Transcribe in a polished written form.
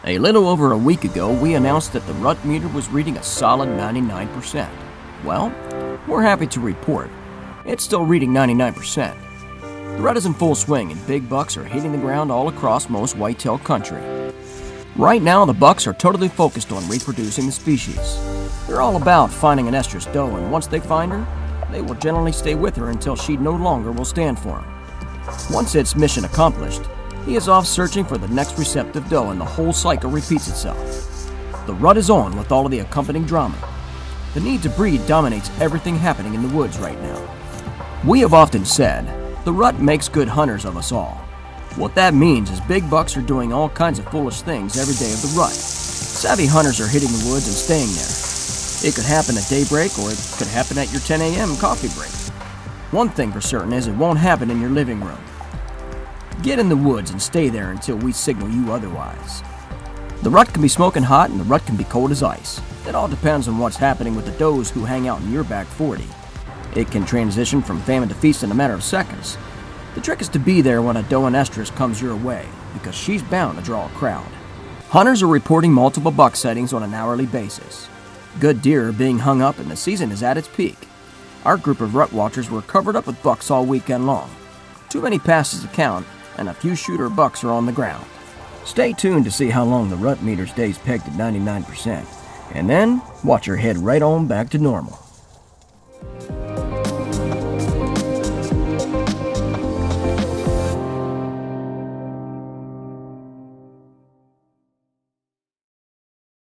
A little over a week ago, we announced that the rut meter was reading a solid 99%. Well, we're happy to report it's still reading 99%. The rut is in full swing and big bucks are hitting the ground all across most whitetail country. Right now, the bucks are totally focused on reproducing the species. They're all about finding an estrus doe, and once they find her, they will generally stay with her until she no longer will stand for them. Once it's mission accomplished, he is off searching for the next receptive doe, and the whole cycle repeats itself. The rut is on with all of the accompanying drama. The need to breed dominates everything happening in the woods right now. We have often said, the rut makes good hunters of us all. What that means is big bucks are doing all kinds of foolish things every day of the rut. Savvy hunters are hitting the woods and staying there. It could happen at daybreak, or it could happen at your 10 a.m. coffee break. One thing for certain is it won't happen in your living room. Get in the woods and stay there until we signal you otherwise. The rut can be smoking hot and the rut can be cold as ice. It all depends on what's happening with the does who hang out in your back 40. It can transition from famine to feast in a matter of seconds. The trick is to be there when a doe and estrus comes your way, because she's bound to draw a crowd. Hunters are reporting multiple buck sightings on an hourly basis. Good deer are being hung up and the season is at its peak. Our group of rut watchers were covered up with bucks all weekend long. Too many passes to count, and a few shooter bucks are on the ground. Stay tuned to see how long the rut meter stays pegged at 99%, and then watch her head right on back to normal.